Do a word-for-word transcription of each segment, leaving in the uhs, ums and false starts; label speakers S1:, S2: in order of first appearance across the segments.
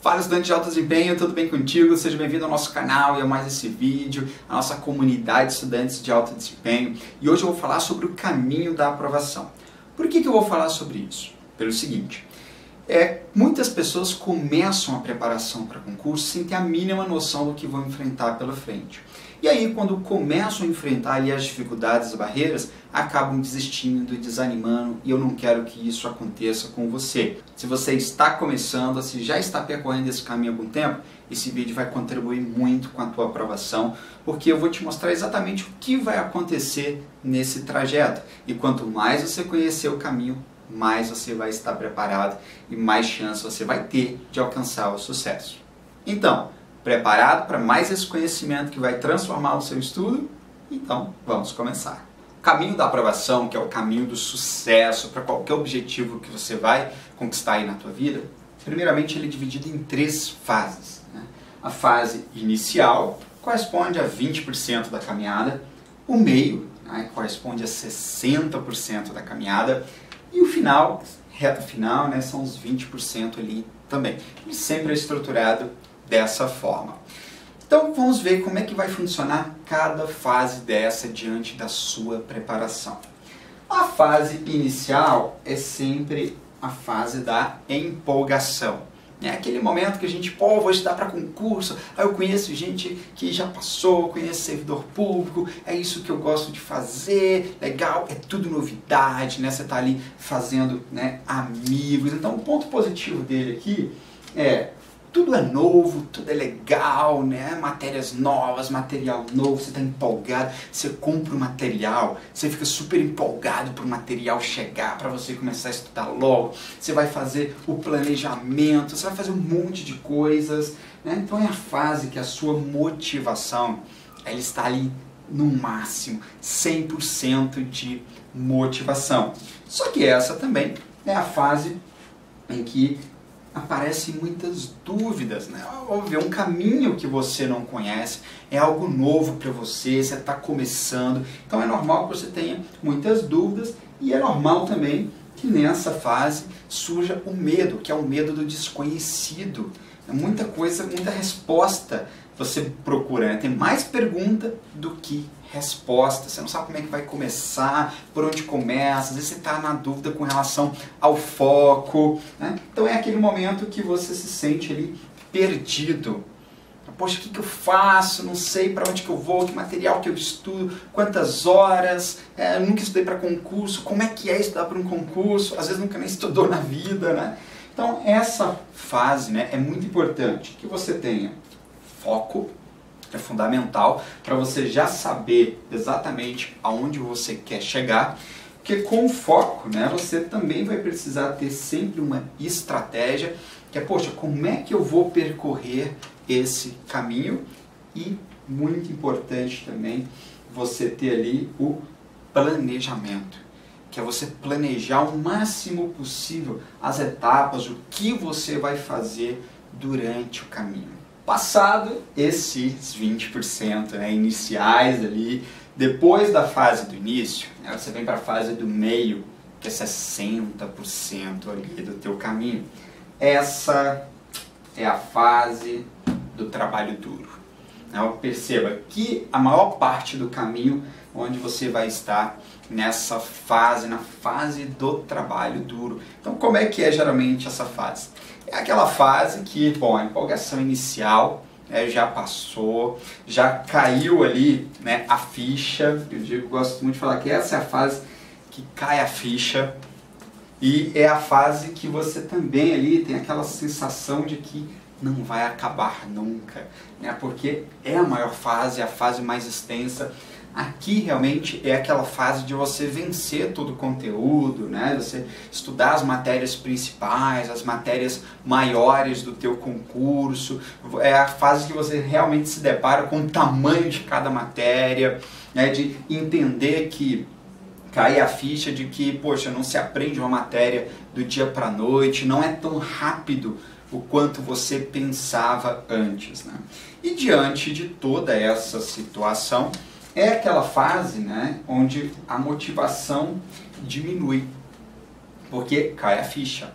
S1: Fala, estudante de alto desempenho, tudo bem contigo? Seja bem-vindo ao nosso canal e a mais esse vídeo, a nossa comunidade de estudantes de alto desempenho. E hoje eu vou falar sobre o caminho da aprovação. Por que que eu vou falar sobre isso? Pelo seguinte, é, muitas pessoas começam a preparação para concurso sem ter a mínima noção do que vão enfrentar pela frente. E aí, quando começam a enfrentar ali as dificuldades, as barreiras, acabam desistindo, desanimando, e eu não quero que isso aconteça com você. Se você está começando, se já está percorrendo esse caminho há algum tempo, esse vídeo vai contribuir muito com a tua aprovação, porque eu vou te mostrar exatamente o que vai acontecer nesse trajeto. E quanto mais você conhecer o caminho, mais você vai estar preparado e mais chance você vai ter de alcançar o sucesso. Então, preparado para mais esse conhecimento que vai transformar o seu estudo? Então, vamos começar. O caminho da aprovação, que é o caminho do sucesso para qualquer objetivo que você vai conquistar aí na tua vida, primeiramente ele é dividido em três fases, né? A fase inicial corresponde a vinte por cento da caminhada, o meio, né, corresponde a sessenta por cento da caminhada, e o final, reta final, né, são os vinte por cento ali também. Ele sempre é estruturado dessa forma. Então vamos ver como é que vai funcionar cada fase dessa diante da sua preparação. A fase inicial é sempre a fase da empolgação. É aquele momento que a gente, pô, vou estudar para concurso, aí eu conheço gente que já passou, conheço servidor público, é isso que eu gosto de fazer, legal, é tudo novidade, né? Você está ali fazendo, né, amigos. Então o ponto positivo dele aqui é tudo é novo, tudo é legal, né? Matérias novas, material novo, você está empolgado, você compra o material, você fica super empolgado para o material chegar, para você começar a estudar logo, você vai fazer o planejamento, você vai fazer um monte de coisas, né? Então é a fase que a sua motivação, ela está ali no máximo, cem por cento de motivação. Só que essa também é a fase em que aparecem muitas dúvidas, né? Óbvio, é um caminho que você não conhece, é algo novo para você, você está começando, então é normal que você tenha muitas dúvidas e é normal também que nessa fase surja o medo, que é o medo do desconhecido. É muita coisa, muita resposta você procura, né? Tem mais pergunta do que resposta. Você não sabe como é que vai começar, por onde começa, às vezes você está na dúvida com relação ao foco, né? Então é aquele momento que você se sente ali perdido. Poxa, o que que eu faço? Não sei para onde que eu vou, que material que eu estudo, quantas horas, é, eu nunca estudei para concurso, como é que é estudar para um concurso? Às vezes nunca nem estudou na vida, né? Então essa fase, né, é muito importante que você tenha foco, é fundamental para você já saber exatamente aonde você quer chegar, porque com o foco, né, você também vai precisar ter sempre uma estratégia, que é, poxa, como é que eu vou percorrer esse caminho? E muito importante também você ter ali o planejamento, que é você planejar o máximo possível as etapas, o que você vai fazer durante o caminho. Passado esses vinte por cento, né, iniciais ali, depois da fase do início, né, você vem para a fase do meio, que é sessenta por cento ali do teu caminho. Essa é a fase do trabalho duro. Então, perceba que a maior parte do caminho onde você vai estar nessa fase, na fase do trabalho duro. Então, como é que é geralmente essa fase? É aquela fase que, bom, a empolgação inicial, né, já passou, já caiu ali, né, a ficha. Eu digo, gosto muito de falar que essa é a fase que cai a ficha e é a fase que você também ali tem aquela sensação de que não vai acabar nunca, né, porque é a maior fase, é a fase mais extensa. Aqui realmente é aquela fase de você vencer todo o conteúdo, né? Você estudar as matérias principais, as matérias maiores do teu concurso. É a fase que você realmente se depara com o tamanho de cada matéria, né? De entender que cai a ficha de que, poxa, não se aprende uma matéria do dia para a noite, não é tão rápido o quanto você pensava antes, né? E diante de toda essa situação, é aquela fase, né, onde a motivação diminui, porque cai a ficha.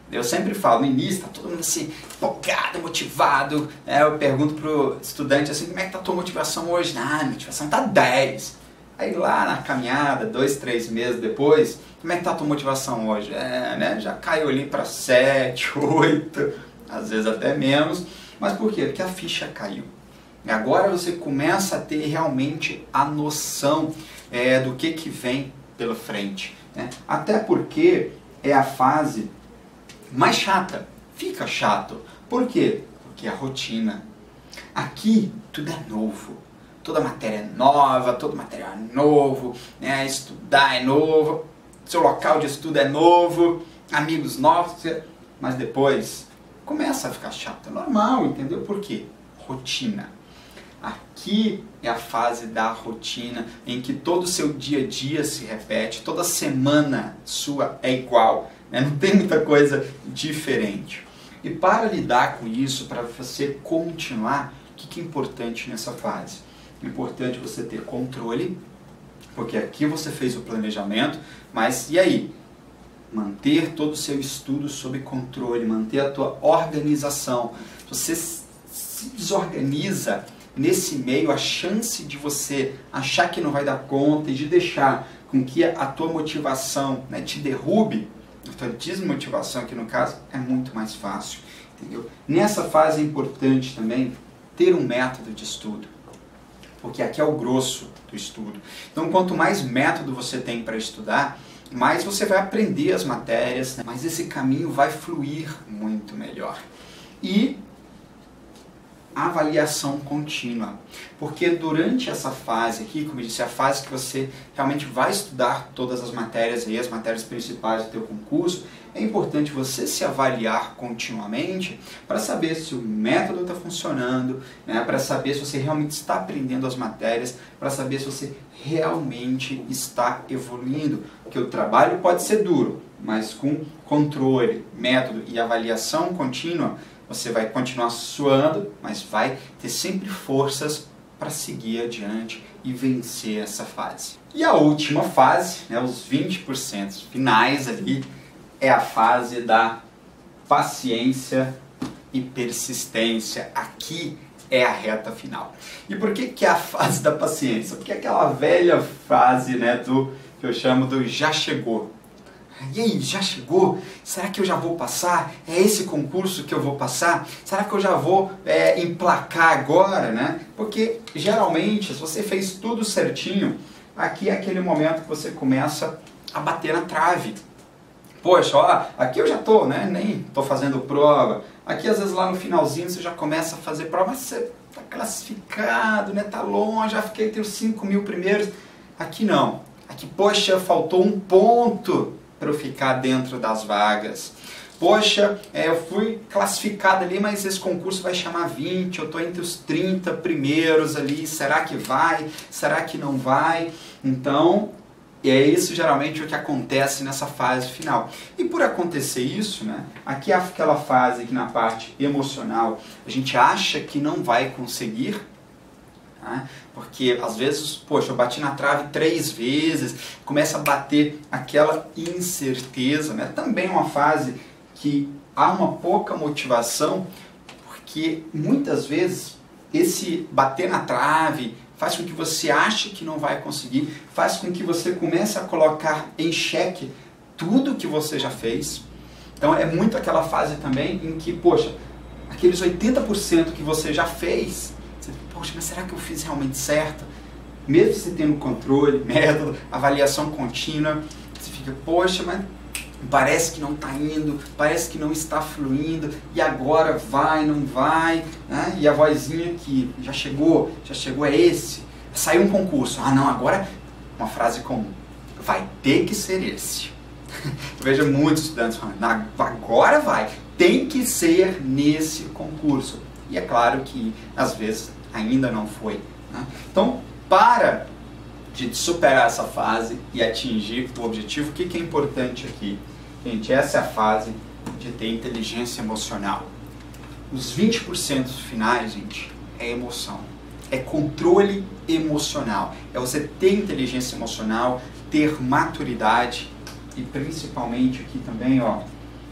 S1: Eu sempre falo, no início, tá todo mundo assim, empolgado, motivado. É, eu pergunto pro estudante assim, como é que tá a tua motivação hoje? Ah, minha motivação tá dez. Aí lá na caminhada, dois, três meses depois, como é que tá a tua motivação hoje? É, né, já caiu ali para sete, oito, às vezes até menos. Mas por quê? Porque a ficha caiu. E agora você começa a ter realmente a noção é, do que, que vem pela frente. Né? Até porque é a fase mais chata. Fica chato. Por quê? Porque é a rotina. Aqui tudo é novo. Toda matéria é nova, todo material é novo, né? Estudar é novo, seu local de estudo é novo, amigos novos, mas depois começa a ficar chato. É normal, entendeu? Por quê? Rotina. Aqui é a fase da rotina em que todo o seu dia a dia se repete, toda semana sua é igual, né? Não tem muita coisa diferente. E para lidar com isso, para você continuar, o que é importante nessa fase? É importante você ter controle, porque aqui você fez o planejamento, mas e aí? Manter todo o seu estudo sob controle, manter a tua organização. Você se desorganiza nesse meio, a chance de você achar que não vai dar conta e de deixar com que a tua motivação, né, te derrube, a tua desmotivação aqui no caso, é muito mais fácil. Entendeu? Nessa fase é importante também ter um método de estudo, porque aqui é o grosso do estudo. Então, quanto mais método você tem para estudar, mais você vai aprender as matérias, né? Mas esse caminho vai fluir muito melhor. E avaliação contínua, porque durante essa fase aqui, como eu disse, é a fase que você realmente vai estudar todas as matérias aí, as matérias principais do teu concurso, é importante você se avaliar continuamente para saber se o método está funcionando, né, para saber se você realmente está aprendendo as matérias, para saber se você realmente está evoluindo, porque o trabalho pode ser duro, mas com controle, método e avaliação contínua, você vai continuar suando, mas vai ter sempre forças para seguir adiante e vencer essa fase. E a última fase, né, os vinte por cento finais ali, é a fase da paciência e persistência. Aqui é a reta final. E por que que é a fase da paciência? Porque é aquela velha frase, né, do, que eu chamo do já chegou. E aí, já chegou? Será que eu já vou passar? É esse concurso que eu vou passar? Será que eu já vou é, emplacar agora, né? Porque, geralmente, se você fez tudo certinho, aqui é aquele momento que você começa a bater na trave. Poxa, ó, aqui eu já tô, né? Nem tô fazendo prova. Aqui, às vezes, lá no finalzinho, você já começa a fazer prova, mas você tá classificado, né? Tá longe, já fiquei entre os cinco mil primeiros. Aqui não. Aqui, poxa, faltou um ponto para eu ficar dentro das vagas. Poxa, é, eu fui classificado ali, mas esse concurso vai chamar vinte, eu estou entre os trinta primeiros ali, será que vai? Será que não vai? Então, é isso geralmente o que acontece nessa fase final. E por acontecer isso, né, aqui é aquela fase que na parte emocional a gente acha que não vai conseguir, porque às vezes, poxa, eu bati na trave três vezes, começa a bater aquela incerteza, né? Também é uma fase que há uma pouca motivação, porque muitas vezes esse bater na trave faz com que você ache que não vai conseguir, faz com que você comece a colocar em xeque tudo que você já fez. Então é muito aquela fase também em que, poxa, aqueles oitenta por cento que você já fez, poxa, mas será que eu fiz realmente certo? Mesmo você tendo controle, método, avaliação contínua, você fica, poxa, mas parece que não está indo, parece que não está fluindo, e agora vai, não vai, né? E a vozinha que já chegou, já chegou é esse, saiu um concurso, ah não, agora, uma frase comum, vai ter que ser esse. Eu vejo muitos estudantes falando, agora vai, tem que ser nesse concurso. E é claro que, às vezes, ainda não foi. Né? Então, para de superar essa fase e atingir o objetivo, o que é importante aqui? Gente, essa é a fase de ter inteligência emocional. Os vinte por cento finais, gente, é emoção. É controle emocional. É você ter inteligência emocional, ter maturidade e principalmente aqui também, ó,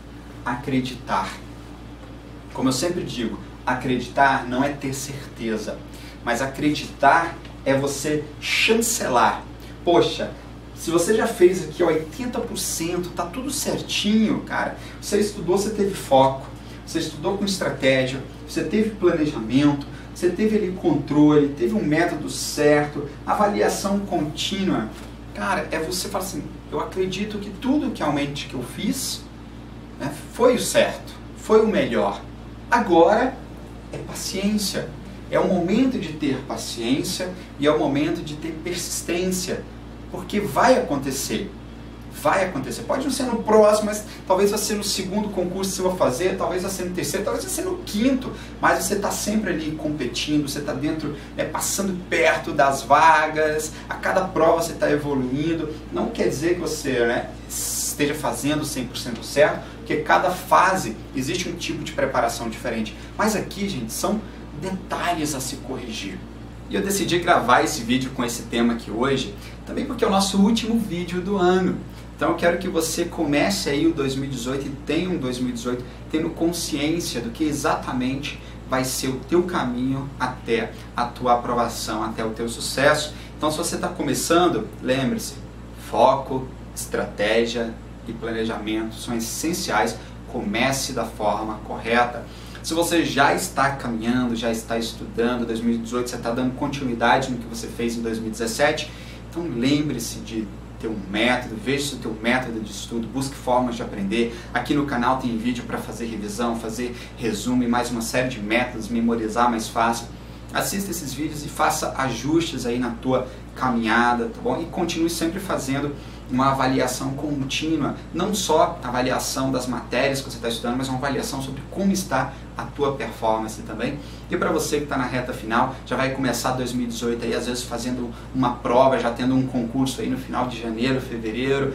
S1: acreditar. Como eu sempre digo, acreditar não é ter certeza, mas acreditar é você chancelar. Poxa, se você já fez aqui oitenta por cento, tá tudo certinho, cara. Você estudou, você teve foco, você estudou com estratégia, você teve planejamento, você teve ali controle, teve um método certo, avaliação contínua. Cara, é você falar assim, eu acredito que tudo que realmente que eu fiz, né, foi o certo, foi o melhor. Agora é paciência. É o momento de ter paciência e é o momento de ter persistência, porque vai acontecer. Vai acontecer. Pode não ser no próximo, mas talvez vai ser no segundo concurso que você vai fazer, talvez vai ser no terceiro, talvez vai ser no quinto, mas você está sempre ali competindo, você está dentro, é, passando perto das vagas, a cada prova você está evoluindo. Não quer dizer que você, né, esteja fazendo cem por cento certo, porque cada fase existe um tipo de preparação diferente. Mas aqui, gente, são detalhes a se corrigir. E eu decidi gravar esse vídeo com esse tema aqui hoje, também porque é o nosso último vídeo do ano. Então eu quero que você comece aí o dois mil e dezoito e tenha um dois mil e dezoito tendo consciência do que exatamente vai ser o teu caminho até a tua aprovação, até o teu sucesso. Então se você está começando, lembre-se, foco, estratégia e planejamento são essenciais. Comece da forma correta. Se você já está caminhando, já está estudando, dois mil e dezoito você está dando continuidade no que você fez em dois mil e dezessete, então lembre-se de ter um método, veja o teu método de estudo, busque formas de aprender. Aqui no canal tem vídeo para fazer revisão, fazer resumo e mais uma série de métodos, memorizar mais fácil. Assista esses vídeos e faça ajustes aí na tua caminhada, tá bom? E continue sempre fazendo uma avaliação contínua, não só a avaliação das matérias que você está estudando, mas uma avaliação sobre como está a tua performance também. E para você que está na reta final, já vai começar dois mil e dezoito aí, às vezes fazendo uma prova, já tendo um concurso aí no final de janeiro, fevereiro,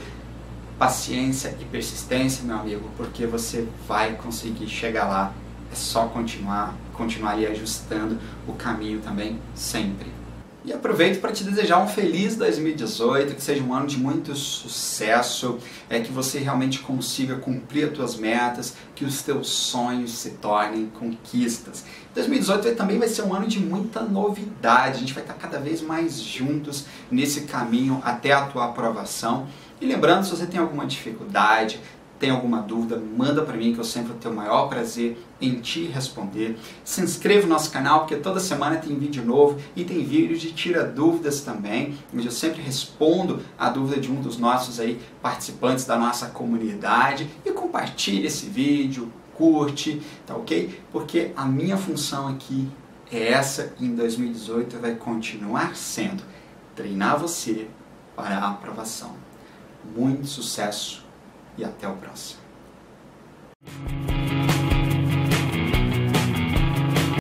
S1: paciência e persistência, meu amigo, porque você vai conseguir chegar lá. É só continuar, continuar aí ajustando o caminho também, sempre. E aproveito para te desejar um feliz dois mil e dezoito, que seja um ano de muito sucesso, é que você realmente consiga cumprir as tuas metas, que os teus sonhos se tornem conquistas. dois mil e dezoito também vai ser um ano de muita novidade, a gente vai estar cada vez mais juntos nesse caminho até a tua aprovação. E lembrando, se você tem alguma dificuldade, tem alguma dúvida, manda para mim que eu sempre vou ter o maior prazer em te responder. Se inscreva no nosso canal, porque toda semana tem vídeo novo e tem vídeo de tira dúvidas também, onde eu sempre respondo a dúvida de um dos nossos aí participantes da nossa comunidade. E compartilhe esse vídeo, curte, tá ok? Porque a minha função aqui é essa e em dois mil e dezoito vai continuar sendo treinar você para a aprovação. Muito sucesso! E até o próximo.